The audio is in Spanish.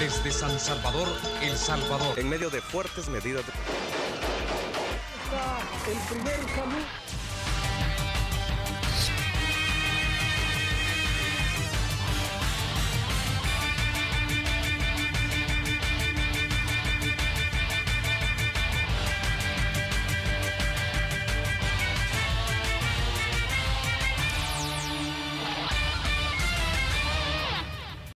desde San Salvador, El Salvador. En medio de fuertes medidas de... El primer saludo.